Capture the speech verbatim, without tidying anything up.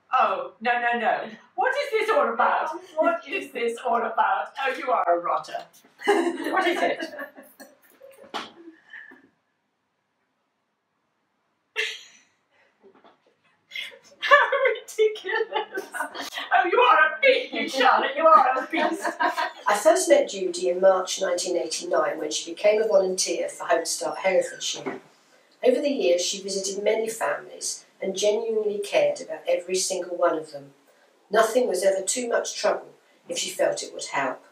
Oh, no, no, no. What is this all about? What is this all about? Oh, you are a rotter. What is it? How ridiculous. Oh, you are a beast, you Charlotte, you are a beast. I first met Judy in March nineteen eighty-nine when she became a volunteer for Home Start Herefordshire. Over the years she visited many families and genuinely cared about every single one of them. Nothing was ever too much trouble if she felt it would help.